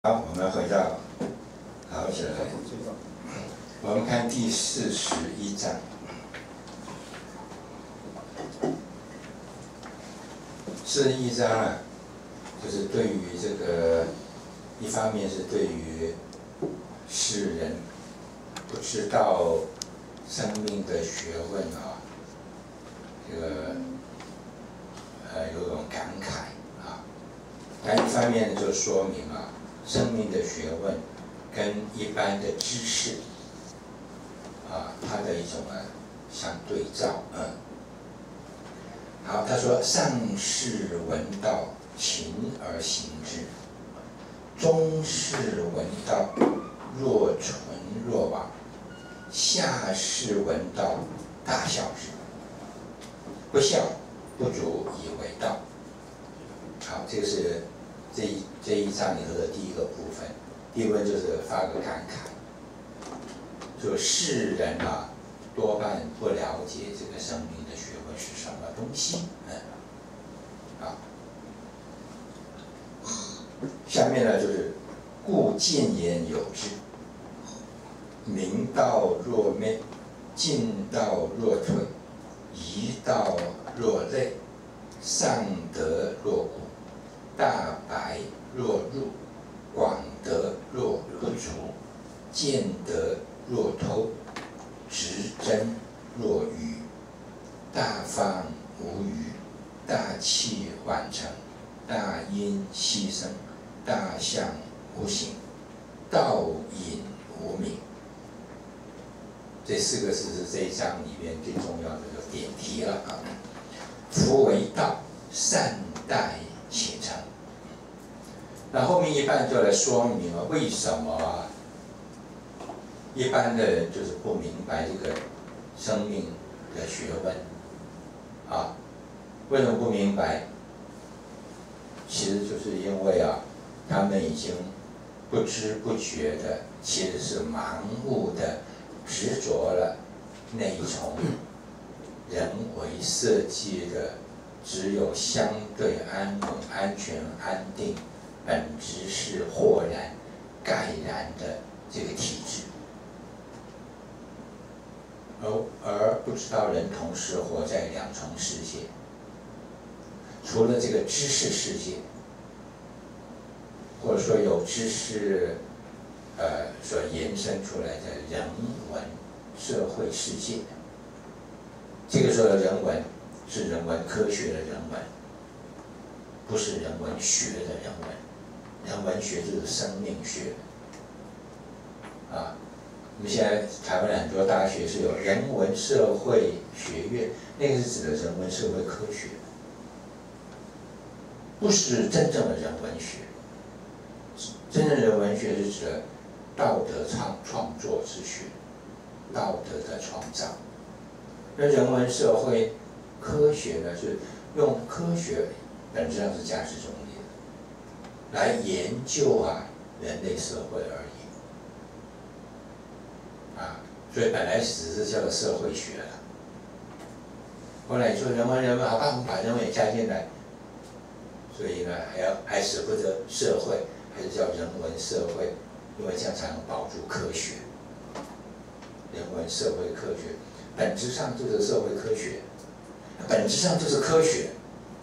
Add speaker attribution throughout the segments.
Speaker 1: 好，我们回到好起来。我们看第41章。41章啊，就是对于这个，一方面是对于世人不知道生命的学问啊，这个有种感慨啊，但一方面就说明啊。 生命的学问跟一般的知识啊，它的一种相对照，好，他说：上士闻道，勤而行之；中士闻道，若存若亡；下士闻道，大笑之。不笑，不足以为道。好，这个是。 这一章里头的第一个部分，第一部分就是发个感慨，就世人啊，多半不了解这个生命的学问是什么东西，下面呢就是故见言有之，明道若昧，进道若退，夷道若累，上德若无。 大白若入，广德若不足，见德若偷，直真若愚，大方无余，大器晚成，大音希声，大象无形，道隐无名。这4个字是这一章里面最重要的一个点题了啊！夫为道，善待且成。 那后面一半就来说明了为什么一般的人就是不明白这个生命的学问啊？为什么不明白？其实就是因为啊，他们已经不知不觉的，其实是盲目的执着了那一种人为设计的只有相对安稳、安全、安定。 本质是豁然、盖然的这个体制，而不知道人同时活在2重世界，除了这个知识世界，或者说有知识所延伸出来的人文社会世界，这个时候的人文是人文科学的人文，不是人文学的人文。 人文学就是生命学，啊，我们现在台湾很多大学是有人文社会学院，那个是指的人文社会科学，不是真正的人文学。真正的人文学是指的道德创作之学，道德的创造。那人文社会科学呢，是用科学本质上是价值中立。 来研究人类社会而已，所以本来只是叫做社会学了。后来你说人文，好吧，我们把人文也加进来，所以呢还舍不得社会，还是叫人文社会，因为这样才能保住科学。人文社会科学本质上就是社会科学，本质上就是科学。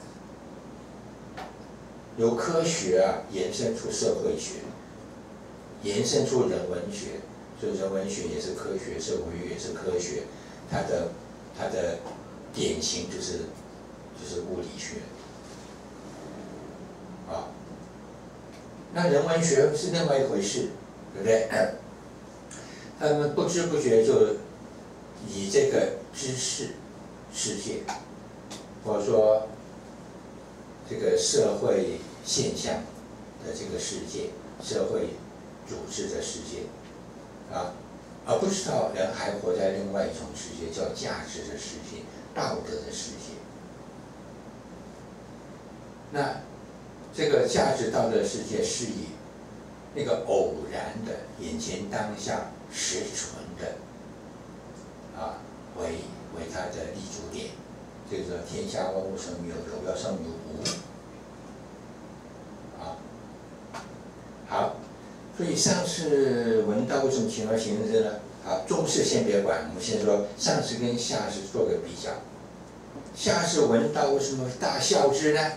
Speaker 1: 由科学延伸出社会学，延伸出人文学，所以人文学也是科学，社会学也是科学，它的典型就是物理学，那人文学是另外一回事，对不对？他们不知不觉就以这个知识世界，或者说这个社会。 现象的这个世界，社会组织的世界，而不知道人还活在另外一种世界，叫价值的世界、道德的世界。那这个价值道德的世界是以那个偶然的、眼前当下实存的，为它的立足点。这个说天下万物生于有，有要生于无。 好， 所以上士闻道为什么勤而行之呢？啊，中士先别管，我们先说上士跟下士做个比较。下士闻道为什么大笑之呢？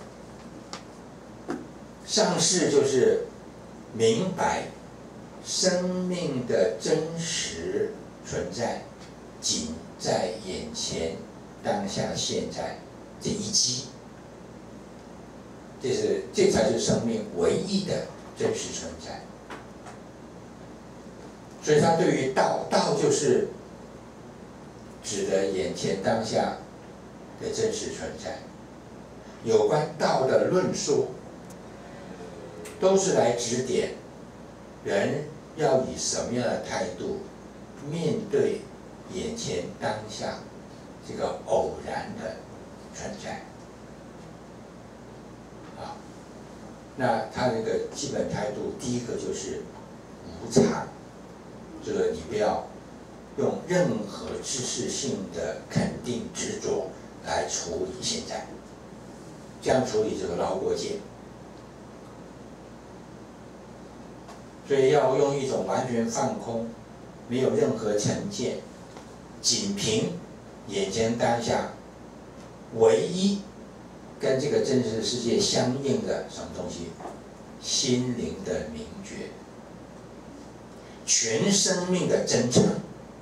Speaker 1: 上士就是明白生命的真实存在，仅在眼前、当下、现在这一击，这才是生命唯一的真实存在。所以他对于道，道就是指的眼前当下的真实存在。有关道的论述，都是来指点人要以什么样的态度面对眼前当下这个偶然的存在。啊，那他这个基本态度，第一个就是无常。这个你不要用任何知识性的肯定执着来处理现在，这样处理这个绕过界。所以要用一种完全放空，没有任何成见，仅凭眼前当下唯一跟这个真实世界相应的什么东西，心灵的明觉。全生命的真诚，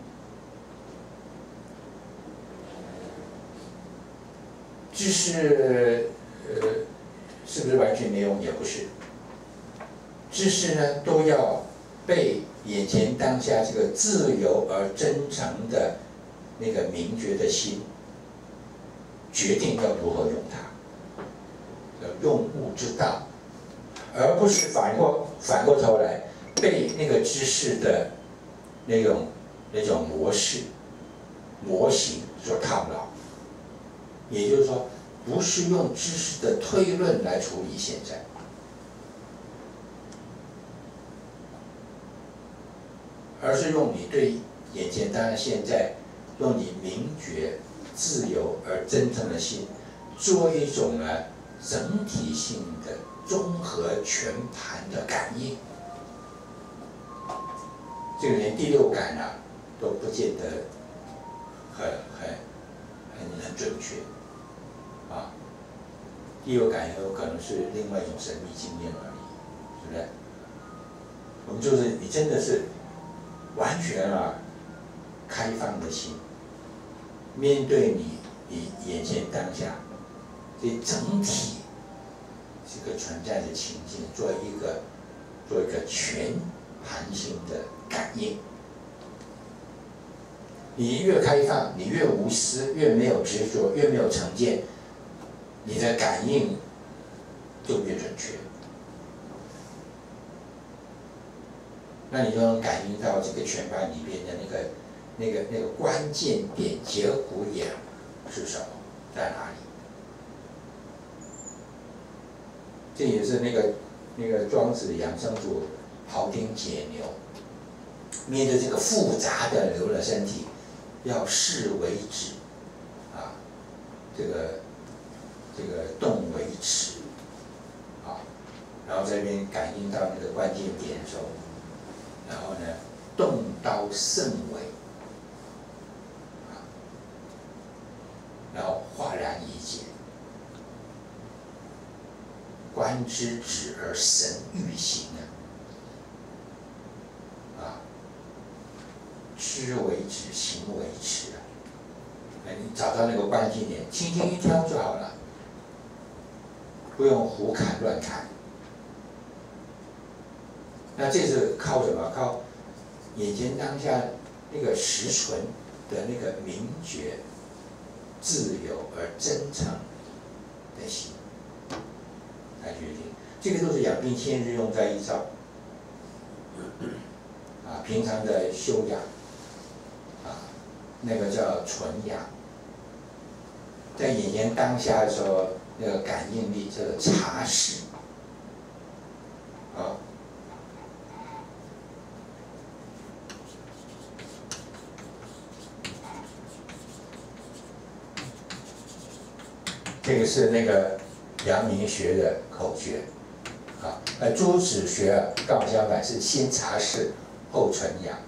Speaker 1: 知识是不是完全没用？也不是。知识呢，都要被眼前当下这个自由而真诚的那个明觉的心决定要如何用它，用物之道，而不是反过头来。被那个知识的那种模式、模型所套牢，也就是说，不是用知识的推论来处理现在，而是用你对眼前当下现在，用你明觉、自由而真诚的心，做一种呢整体性的综合全盘的感应。这个连第六感啊都不见得很准确，啊，第六感有可能是另外一种神秘经验而已，是不是？我们就是你真的是完全开放的心，面对你眼前当下这整体这个存在的情境，做一个全盘性的感应。你越开放，你越无私，越没有执着，越没有成见，你的感应就越准确。那你就能感应到这个全盘里边的那个关键点、节骨眼是什么，在哪里？这也是那个庄子养生主庖丁解牛，面对这个复杂的牛的身体，要视为止，这个动为耻，然后这边感应到那个关键点的时候，然后呢，动刀甚微，然后化然以解，观之止而神欲行知为止，行为耻你找到那个关键点，轻轻一挑就好了，不用胡砍乱砍。那这是靠什么？靠眼前当下那个实存的那个明觉、自由而真诚的心来决定。这个都是养病千日用在一招。平常的修养，那个叫纯养。在眼前当下的时候，那个感应力叫做察识。这个是那个阳明学的口诀， 朱子学刚好相反，是先察事后存养。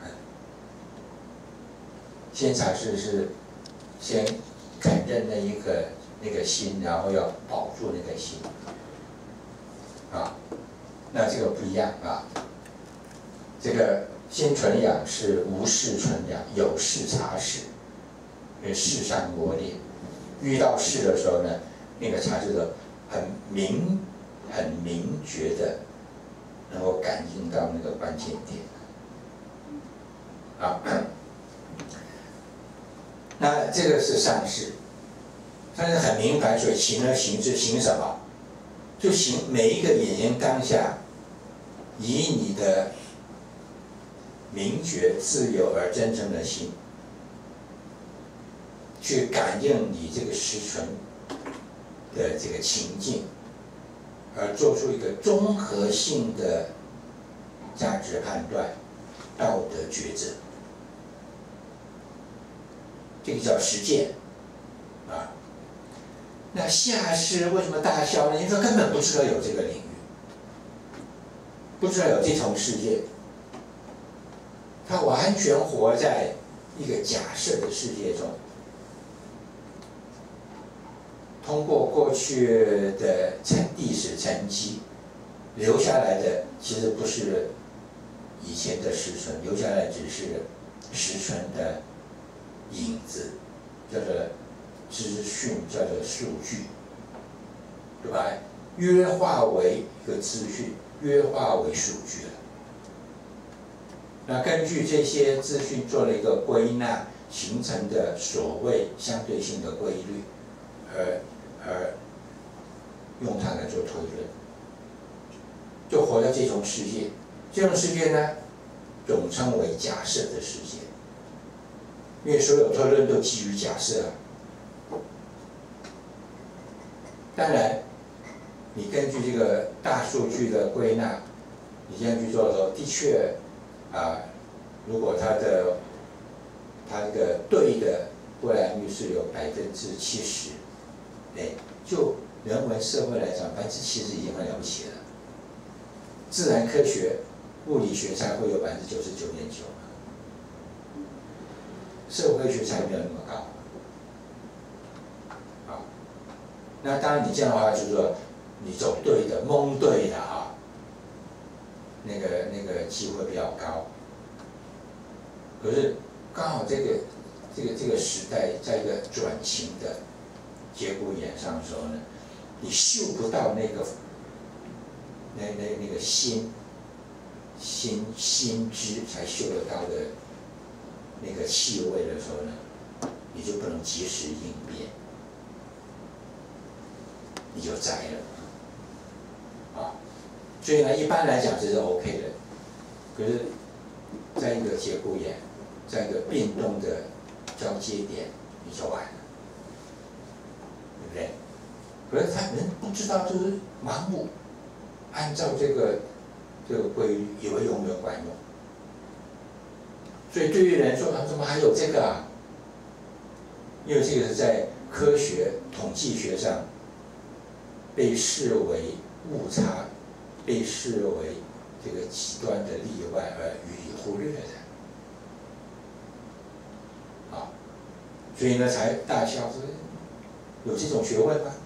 Speaker 1: 先察事是先肯认那个心，然后要保住那个心。啊，那这个不一样啊。这个先存养是无事存养，有事察事，因为事上磨练。遇到事的时候呢，那个察事的很明觉的，能够感应到那个关键点。啊，那这个是善事，但是很明白，所以行而行之，行什么？就行每一个演员当下，以你的明觉、自由而真诚的心，去感应你这个实存的这个情境，而做出一个综合性的价值判断、道德抉择。这个叫实践，啊。那下士为什么大笑呢？因为他根本不知道有这个领域，不知道有这种世界，他完全活在一个假设的世界中。通过过去的历史沉积留下来的，其实不是以前的实存，留下来只是实存的影子，叫做资讯，叫做数据，对吧？约化为一个资讯，约化为数据了。那根据这些资讯做了一个归纳，形成的所谓相对性的规律，而用它来做推论，就活在这种世界。这种世界呢，总称为假设的世界，因为所有推论都基于假设啊。当然，你根据这个大数据的归纳，你这样去做的时候，的确，如果它这个对的过蓝率是有70%，就人文社会来讲，70%已经很了不起了。自然科学、物理学才会有99.9%，社会学才没有那么高。那当然，你这样的话，就是说你走对的、蒙对的啊，那个机会比较高。可是刚好这个时代在一个转型的节骨眼上的时候呢，你嗅不到那个心知才嗅得到的那个气味的时候呢，你就不能及时应变。你就栽了，所以呢，一般来讲这是 OK 的。可是，在一个节骨眼，在一个变动的交接点，你就完了，对不对？可是他人不知道，就是盲目按照这个规律，以为永远管用。所以对于人说，怎么还有这个啊？因为这个是在科学统计学上被视为误差，被视为这个极端的例外而予以忽略的，所以呢才大笑说有这种学问吗？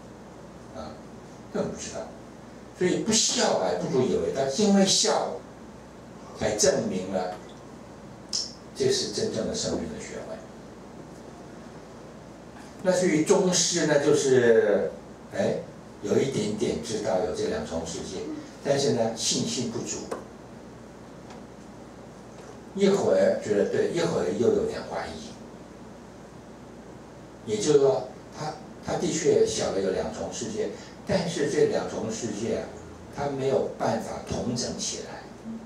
Speaker 1: 根本不知道，所以不笑还不如以为，但因为笑，才证明了这是真正的生命的学问。那至于中士呢，就是有一点点知道有这两重世界，但是呢信心不足，一会儿觉得对，一会儿又有点怀疑。也就是说，他的确晓得有两重世界，但是这两重世界他没有办法统整起来，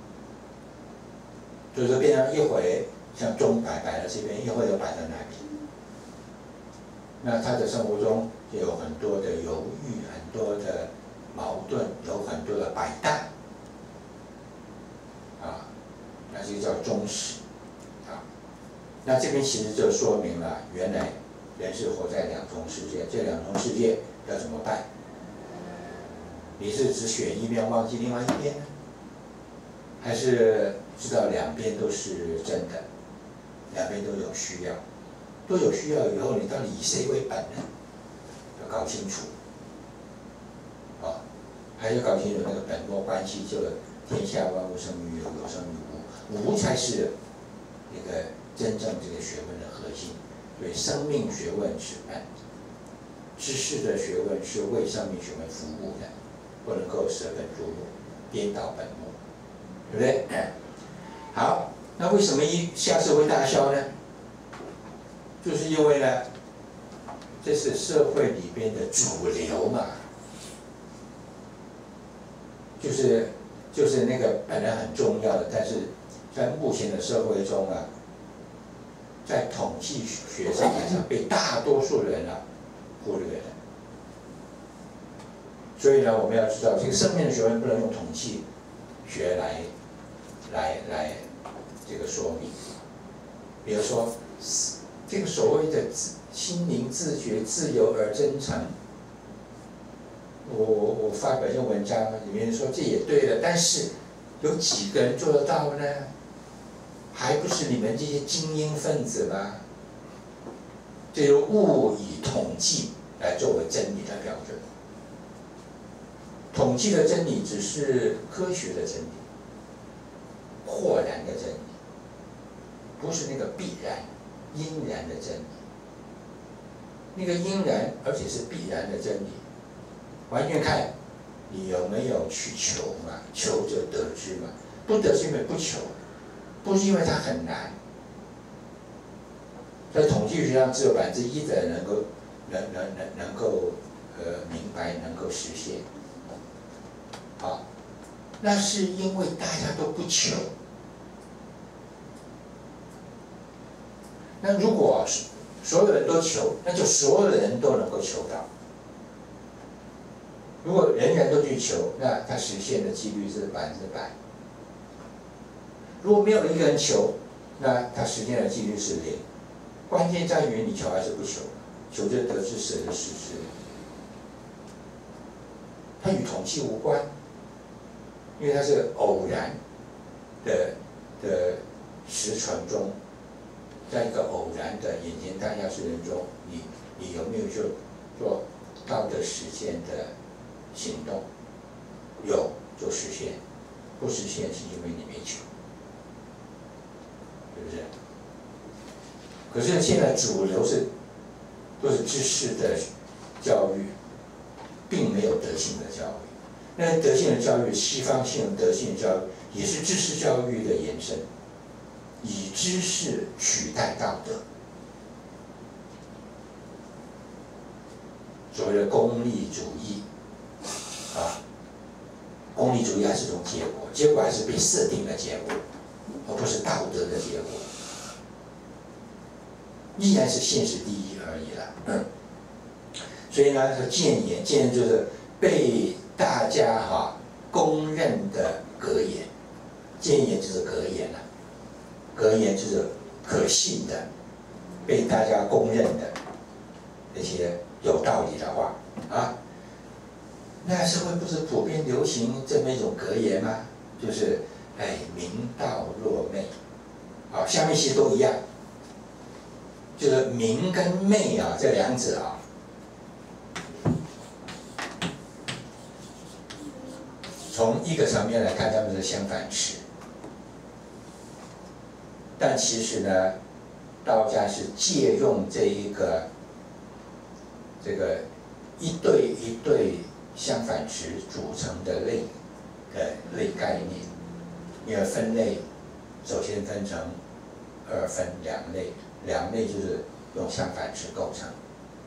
Speaker 1: 所以说变成一回像钟摆摆在这边，一会又摆在那边。那他的生活中就有很多的犹豫，很多的矛盾，有很多的摆荡，那就叫中士，那这边其实就说明了，原来人是活在两重世界，这两重世界要怎么办？ 你是只选一边忘记另外一边呢，还是知道两边都是真的，两边都有需要，都有需要以后，你到底以谁为本呢？要搞清楚，还要搞清楚那个本末关系，就天下万物生于有，有生于无，无才是一个真正这个学问的核心。所以生命学问是本，知识的学问是为生命学问服务的，不能够舍本逐末，颠倒本末，对不对？好，那为什么一下是会大消呢？就是因为呢，这是社会里边的主流嘛，就是那个本来很重要的，但是在目前的社会中啊，在统计学上来讲，被大多数人忽略了。所以呢，我们要知道，这个生命的学问不能用统计学来这个说明。比如说，这个所谓的心灵自觉、自由而真诚，我发表一篇文章，里面说这也对了，但是有几个人做得到呢？还不是你们这些精英分子吗？这就误以统计来作为真理的标准。统计的真理只是科学的真理，豁然的真理，不是那个必然、因然的真理。那个因然而且是必然的真理，完全看你有没有去求嘛，求则得之嘛，不得是因为不求。不是因为它很难，在统计学上只有1%的人能够明白，能够实现。好，那是因为大家都不求。那如果所有人都求，那就所有人都能够求到。如果人人都去求，那它实现的几率是100%。如果没有一个人求，那他实现的几率是0。关键在于你求还是不求，求则得之，舍则失之。它与统计无关，因为它是偶然的实存中，在一个偶然的眼前当下事人中，你有没有做道德实践的行动？有就实现，不实现是因为你没求。是不是？可是现在主流都是知识的教育，并没有德性的教育。那德性的教育，西方性德性教育也是知识教育的延伸，以知识取代道德。所谓的功利主义，功利主义还是种结果，结果还是被设定的结果。而不是道德的结果，依然是现实第一而已了。所以呢，说谏言就是被大家公认的格言，谏言就是格言了，格言就是可信的，被大家公认的那些有道理的话啊。那社会不是普遍流行这么一种格言吗？就是明道若昧，下面其实都一样，就是明跟昧这两者从一个层面来看，他们是相反词。但其实呢，道家是借用这个一对一对相反词组成的类概念。因为分类首先分成2分2类，2类就是用相反词构成，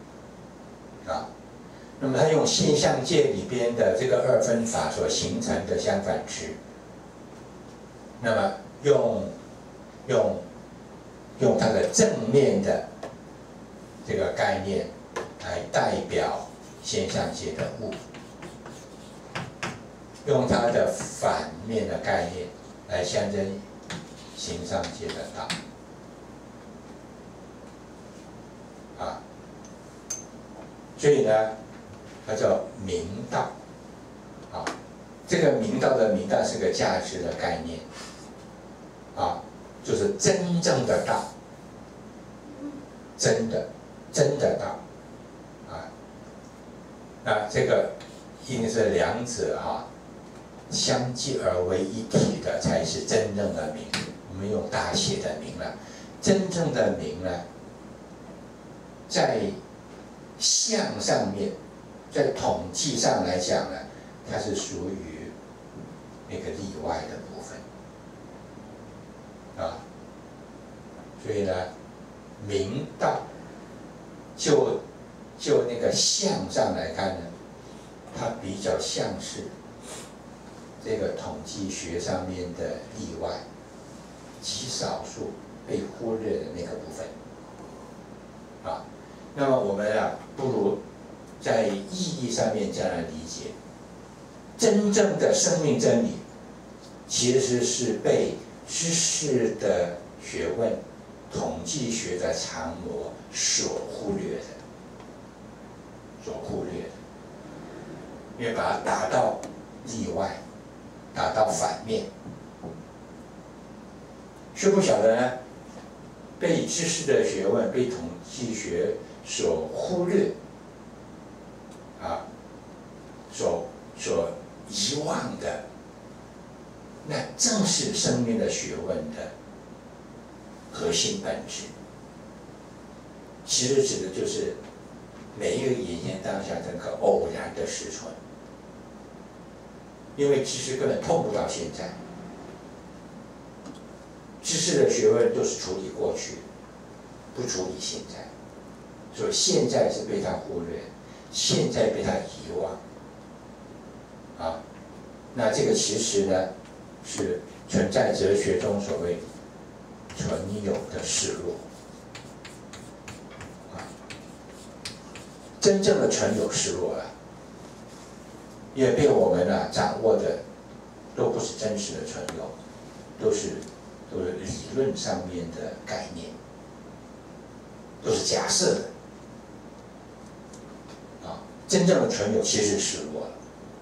Speaker 1: 那么他用现象界里边的这个2分法所形成的相反词，那么用它的正面的这个概念来代表现象界的物，用它的反面的概念来象征形上界的道，所以呢，它叫明道。 这个明道的明道是个价值的概念，啊，就是真正的道，真的道，啊，那这个一定是两者相继而为一体的，才是真正的明。我们用大写的明了，真正的明呢，在相上面，在统计上来讲呢，它是属于那个例外的部分，啊，所以呢，明道就那个相上来看呢，它比较像是这个统计学上面的例外，极少数被忽略的那个部分，啊，那么我们不如在意义上面这样来理解，真正的生命真理，其实是被知识的学问、统计学的常模所忽略的，因为把它打到例外，打到反面，却不晓得呢，被知识的学问、被统计学所忽略，所遗忘的，那正是生命的学问的核心本质。其实指的就是每一个眼前当下这个偶然的实存，因为知识根本碰不到现在，知识的学问都是处理过去，不处理现在，所以现在是被他忽略，现在被他遗忘，啊，那这个其实呢是存在哲学中所谓存有的失落，啊，真正的存有失落了，因为被我们掌握的都不是真实的存有，都是理论上面的概念，都是假设的，啊，真正的存有其实失落了。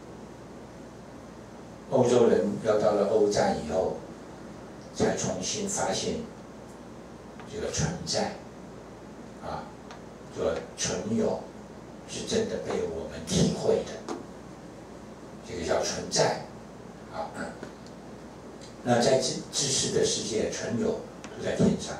Speaker 1: 欧洲人要到了欧战以后，才重新发现这个存在，啊，说存有是真的被我们体会的，这个叫存在，啊，那在知识的世界，存有都在天上，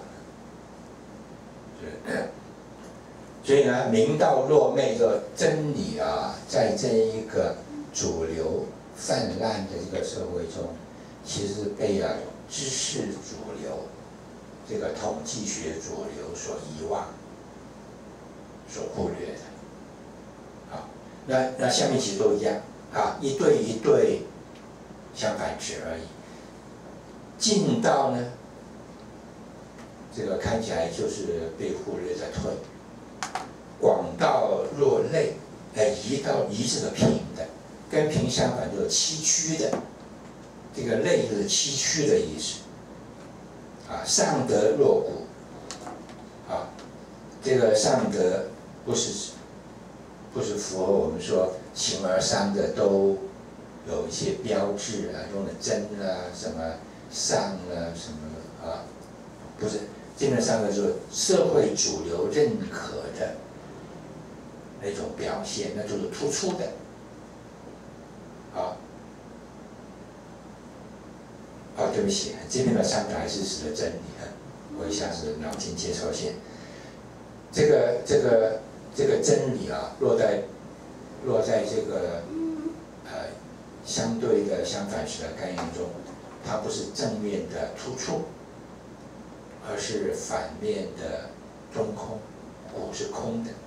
Speaker 1: 所以呢，明道若昧的真理在这一个主流泛滥的这个社会中，其实被知识主流、这个统计学主流所遗忘、所忽略的。那下面其实都一样一对一对相反值而已。进道呢，这个看起来就是被忽略在退。广道若类，移这个平的。跟平相反就是崎岖的，这个类就是崎岖的意思，上德若谷，这个上德不是符合我们说形而上的都有一些标志用的真什么上什么不是，基本上就是社会主流认可的那种表现，那就是突出的。对不起，这边的上德还是指的真理我一下子脑筋接错线。这个真理落在这个相对的相反时的概念中，它不是正面的突出，而是反面的中空，谷是空的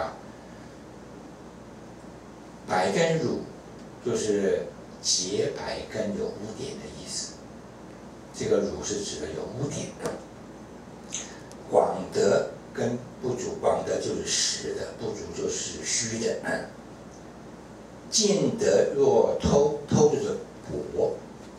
Speaker 1: 白跟乳就是洁白跟有污点的意思。这个乳是指的有污点的。广德跟不足，广德就是实的，不足就是虚的。见德若偷，偷就是薄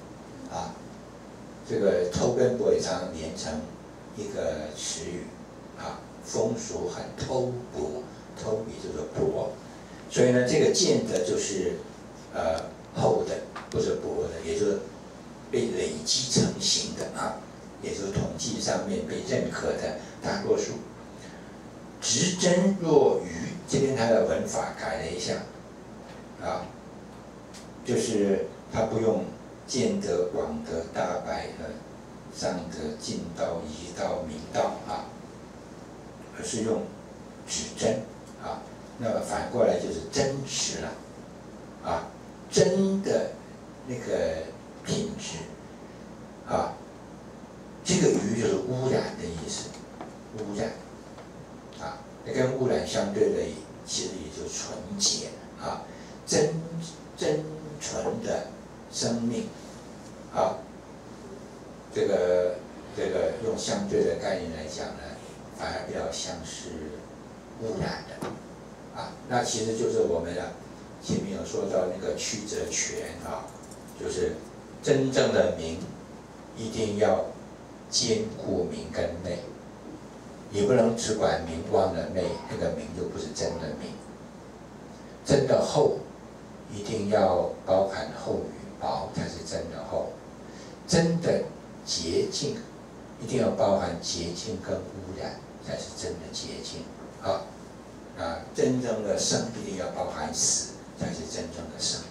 Speaker 1: 这个偷跟薄也常连成一个词语风俗很偷薄，偷也就是薄。所以呢，这个见德就是厚的或者薄的，也就是被累积成型的啊，也就是统计上面被认可的大多数。直针若愚，这边它的文法改了一下啊，就是它不用见得、广得、大白和上得、近道、夷道、明道啊，而是用指真啊。那么反过来就是真实了啊，真的那个品质啊，这个愚就是污染的意思，污染啊，那跟污染相对的，其实也就纯洁啊，真纯的生命啊，这个用相对的概念来讲呢，反而比较像是污染的啊，那其实就是我们前面有说到那个曲折全啊，就是真正的明一定要兼顾明跟昧，你不能只管明忘了昧，那个明就不是真的明。真的厚一定要包含厚与薄，才是真的厚。真的洁净一定要包含洁净跟污染，才是真的洁净啊。真正的生一定要包含死，才是真正的生。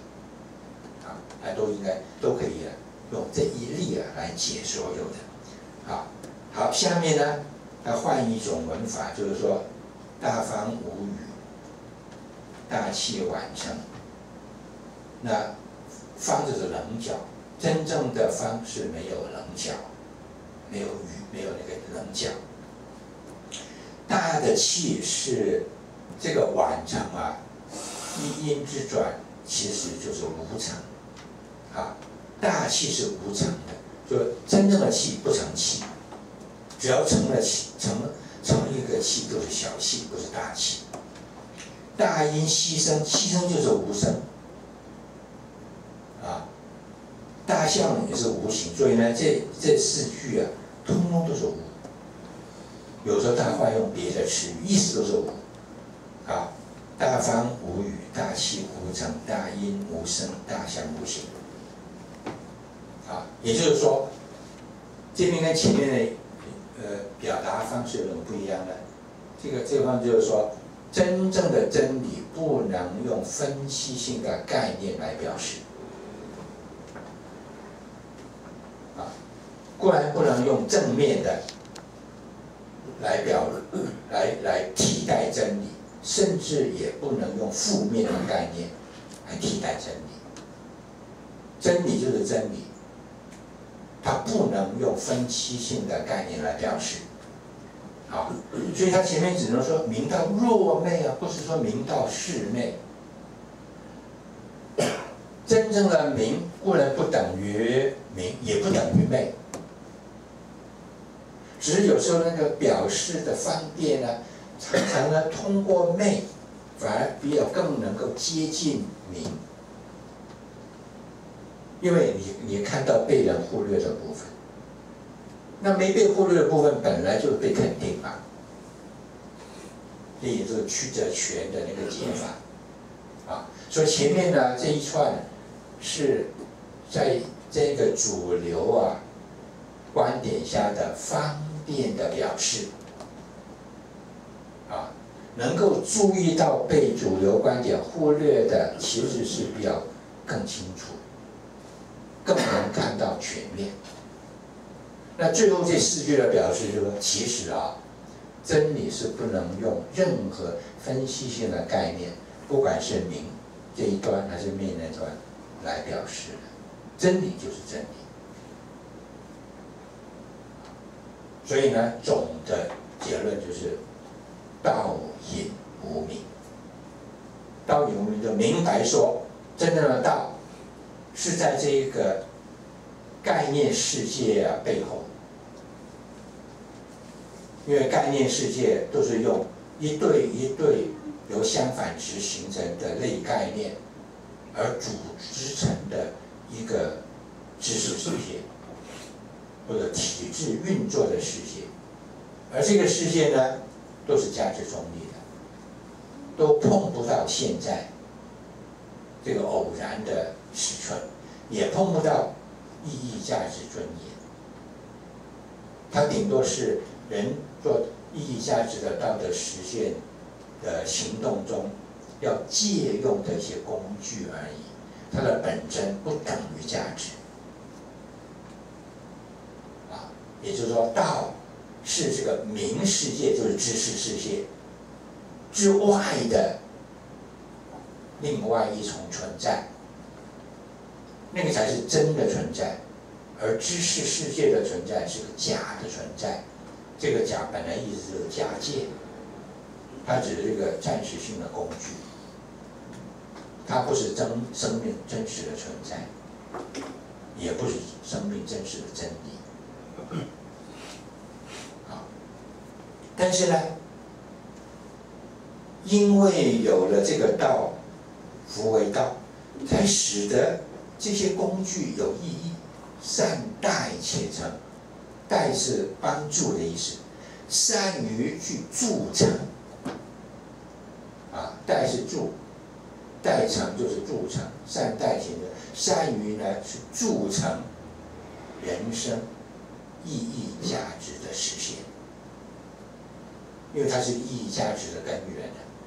Speaker 1: 都可以用这一例来解所有的。好，下面呢，要换一种文法，就是说大方无语，大器晚成。那方就是棱角，真正的方是没有棱角，没有语，没有那个棱角。大的气是这个晚成啊，一音之转，其实就是无成。大气是无成的，就真正的气不成气，只要成了气，成一个气就是小气，不是大气。大音希声，希声就是无声。大象也是无形，所以呢，这四句通通都是无。有时候他换用别的词语，意思都是无。大方无语，大气无成，大音无声，大象无形。也就是说，这边跟前面的表达方式有什么不一样呢？这个方式就是说，真正的真理不能用分析性的概念来表示。固然不能用正面的来替代真理，甚至也不能用负面的概念来替代真理。真理就是真理，它不能用分析性的概念来表示。所以它前面只能说明道若昧不是说明道是昧。真正的明固然不等于明，也不等于昧。只是有时候那个表示的方便呢，常常呢通过昧，反而比较更能够接近明，因为你看到被人忽略的部分，那没被忽略的部分本来就被肯定嘛，这也就是曲折全的那个解法所以前面呢这一串是在这个主流观点下的方便的表示能够注意到被主流观点忽略的，其实是比较更清楚，更能看到全面。那最后这四句的表示就是说，其实真理是不能用任何分析性的概念，不管是明这一端还是昧那端来表示的，真理就是真理。所以呢，总的结论就是道隐无明。道隐无明就明白说，真正的道是在这一个概念世界背后，因为概念世界都是用一对一对由相反值形成的类概念而组织成的一个知识世界，或者体制运作的世界，而这个世界呢，都是价值中立的，都碰不到现在这个偶然的实存，也碰不到意义、价值、尊严。它顶多是人做意义、价值的道德实现的行动中要借用的一些工具而已。它的本真不等于价值。也就是说，道是这个明世界，就是知识世界之外的另外一重存在，那个才是真的存在，而知识世界的存在是个假的存在。这个假本来意思就是假借，它只是一个暂时性的工具，它不是生命真实的存在，也不是生命真实的真理。但是呢，因为有了这个道，福为道，才使得这些工具有意义，善待且成。待是帮助的意思，善于去助成。待是助，待成就是助成，善待且成，善于呢去助成人生意义价值的实现。因为它是意义价值的根源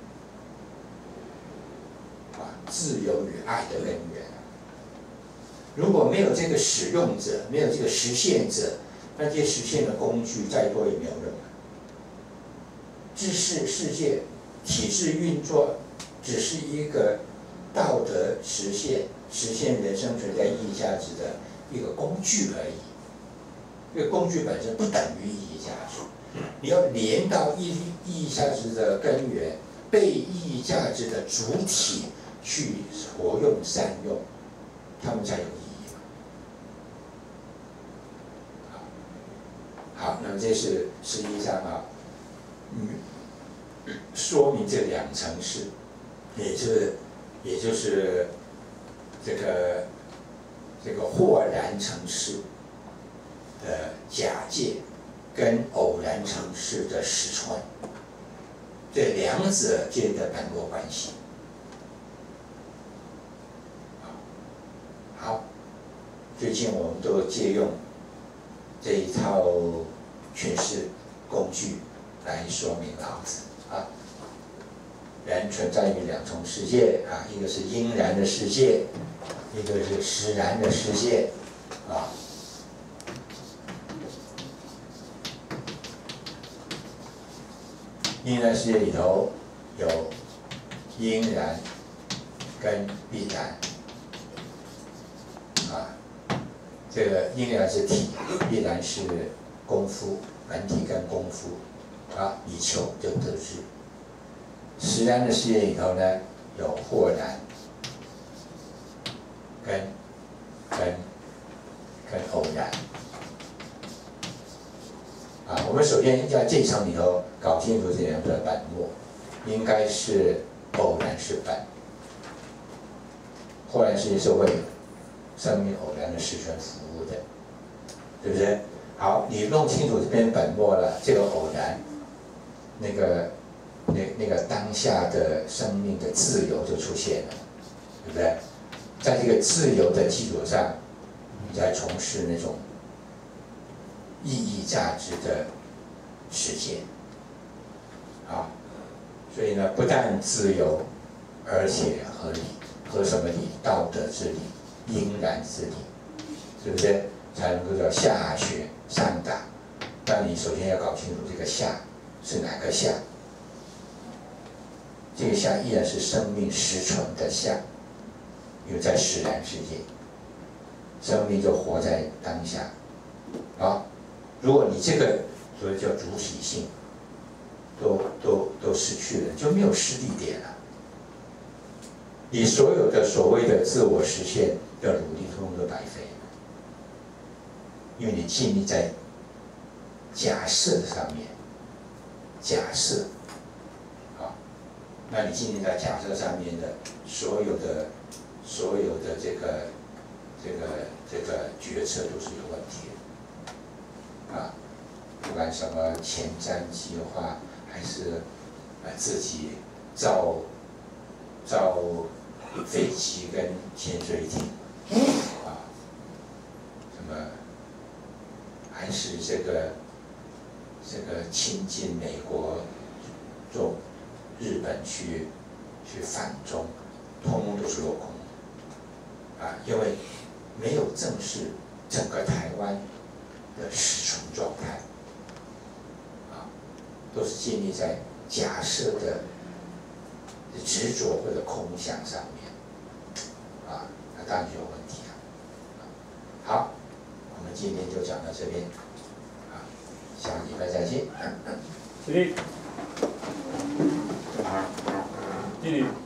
Speaker 1: 自由与爱的根源。如果没有这个使用者，没有这个实现者，那些实现的工具再多也没有用。知识世界体制运作只是一个道德实现人生存在意义价值的一个工具而已。这个工具本身不等于意义价值。你要连到意义价值的根源，被意义价值的主体去活用善用，他们才有意义。好，那么这是实际上说明这两层式，也就是这个豁然成事的假借。跟偶然成事的实存，这两者间的本络关系。好，最近我们都借用这一套诠释工具来说明老子人存在于两重世界一个是应然的世界，一个是实然的世界应然世界里头有应然跟必然这个应然是体，必然是功夫，本体跟功夫以求就得知。实然的世界里头呢，有豁然跟偶然。我们首先在这一层里头搞清楚这两者的本末，应该是偶然是本，豁然世界是为生命偶然的实存服务的，对不对？好，你弄清楚这边本末了，这个偶然，那个当下的生命的自由就出现了，对不对？在这个自由的基础上，你再从事那种意义价值的实践所以呢，不但自由，而且合理。合什么理？道德之理，应然之理，是不是？才能够叫下学上达。那你首先要搞清楚这个下是哪个下。这个下依然是生命实存的下，因为在实然世界，生命就活在当下如果你这个所谓叫主体性都失去了，就没有施力点了。你所有的所谓的自我实现的努力，通通都白费了，因为你建立在假设的上面，假设那你建立在假设上面的所有的这个决策都是有问题的不管什么前瞻计划，还是自己造飞机跟潜水艇，什么还是这个亲近美国，做日本去反中，通通都是落空。因为没有正视整个台湾的实存状态，都是建立在假设的执着或者空想上面，那当然就有问题了。好，我们今天就讲到这边，下礼拜再见。
Speaker 2: 起立，敬礼。